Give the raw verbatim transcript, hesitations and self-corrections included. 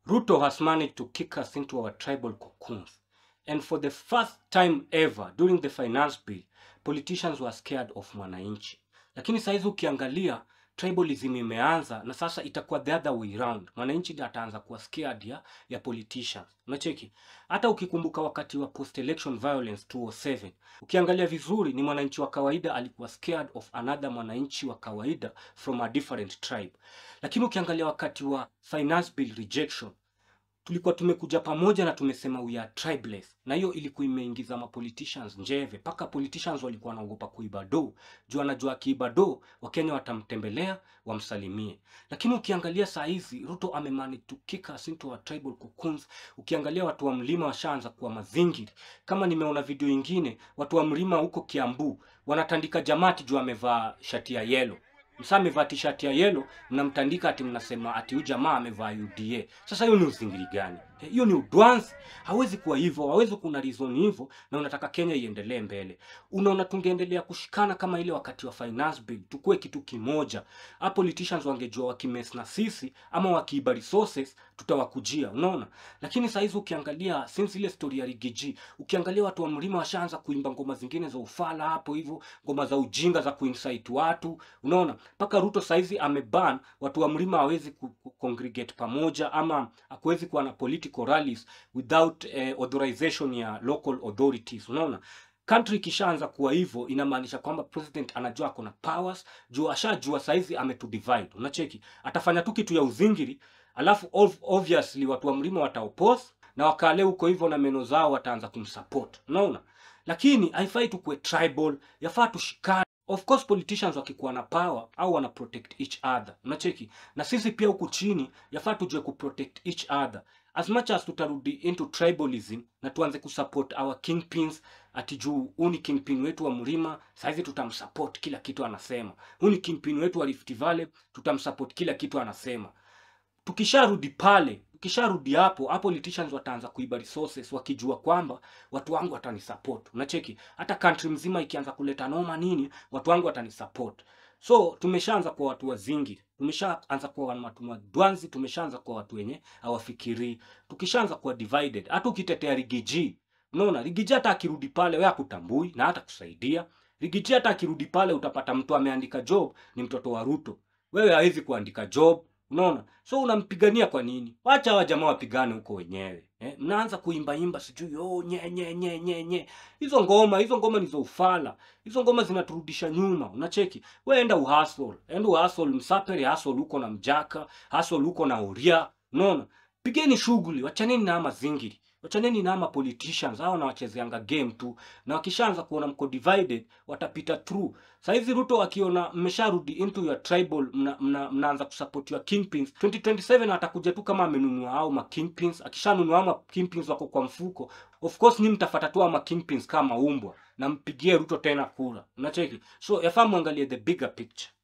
Ruto has managed to kick us into our tribal cocoons. And for the first time ever, during the finance bill, politicians were scared of mwananchi. Lakini saizi ukiangalia, tribalism imeanza na sasa itakuwa the other way round. Mwananchi ndiye ataanza kuwa scared ya, ya politicians. Unacheki? Hata ukikumbuka wakati wa post-election violence two thousand seven, ukiangalia vizuri ni mwananchi wa kawaida alikuwa scared of another mwananchi wa kawaida from a different tribe. Lakini ukiangalia wakati wa finance bill rejection, tulikuwa tumekuja pamoja na tumesema we are tribeless. Na hiyo ilikuwa imeingiza ma politicians njeve. Paka politicians walikuwa wanaogopa kuiba do. Juu anajua akiiba do, Wakenya watamtembelea, wamsalimie. Lakini ukiangalia saa hizi, Ruto amemanage to kick us into our tribal cocoons. Ukiangalia watu wa mlima washaanza kuwa mazingiri. Kama nimeona video ingine, watu wa mlima huko Kiambu wanatandika jamati juu amevaa shati ya yellow. Msa amevaa t-shirt ya yellow, mnamtandika ati mnasema ati huyu jamaa amevaa U D A. Sasa hiyo ni uzingiri gani? Hiyo ni udwanzi. Hawezi kuwa hivyo, hawezi kuna reason hivyo na unataka Kenya iendelee mbele. Unaona tungeendelea kushikana kama ile wakati wa finance bill, tukue kitu kimoja. A politicians wangejua wakimess na sisi ama wakiiba resources tutawakujia, unaona? Lakini saa hizo ukiangalia since ile story ya Riggy G, ukiangalia watu wa mlima washaanza kuimba ngoma zingine za ufala hapo hivyo, ngoma za ujinga za kuincite watu, unaona? Paka Ruto saizi ameban watu wa mlima hawezi congregate pamoja ama hakuwezi kuwa na political rallies without uh, authorization ya local authorities, unaona? Country kishaanza kuwa hivyo inamaanisha kwamba president anajua ako na powers, juu ashajua saizi ametudivide. Unacheki? Atafanya tu kitu ya uzingiri, alafu obviously watu wa mlima wataoppose na wakale huko hivyo na meno zao wataanza kumsupport. Unaona? Lakini haifai tukue tribal, yafaa tushikane. Of course politicians wakikuwa na power au wana protect each other. Unacheki? Na sisi pia huku chini yafaa tujue ku protect each other. As much as tutarudi into tribalism na tuanze kusupport our kingpins, ati juu uni kingpin wetu wa mlima saizi tutamsupport kila kitu anasema. Uni kingpin wetu wa Rift Valley tutamsupport kila kitu anasema. Tukisharudi pale, tukisharudi hapo, hapo politicians wataanza kuiba resources wakijua kwamba watu wangu watanisupport. Unacheki? Hata country mzima ikianza kuleta noma nini, watu wangu watanisupport. So tumeshaanza kwa watu wazingi, tumeshaanza kwa watu wadwanzi, tumeshaanza kwa watu wenye hawafikiri, tukishaanza kwa divided. Hata ukitetea Riggy G, unaona Riggy G hata akirudi pale wewe hakutambui na hata kusaidia. Riggy G hata akirudi pale utapata mtu ameandika job ni mtoto wa Ruto. Wewe hawezi kuandika job, unaona? So unampigania kwa nini? Wacha hawa jamaa wapigane huko wenyewe. Eh, mnaanza kuimba imba sijui oh nye nye nye nye nye. Hizo ngoma, hizo ngoma ni za ufala. Hizo ngoma zinaturudisha nyuma. Unacheki? Wewe enda uhustle. Enda uhustle msapere, hustle huko na mjaka, hustle huko na uria. Unaona? Pigeni shughuli, wachaneni na ama zingiri. Wachaneni na ama politicians, hao na wachezeanga game tu. Na wakishaanza kuona mko divided, watapita through. Saizi Ruto akiona mmesharudi into your tribal, mna, mna, mnaanza kusupport your kingpins. twenty twenty-seven atakuja tu kama amenunua hao ma kingpins. Akishanunua hao ma kingpins wako kwa mfuko. Of course ni mtafuata tu hao ma kingpins kama umbwa na mpigie Ruto tena kura. Unacheki? So yafaa muangalie the bigger picture.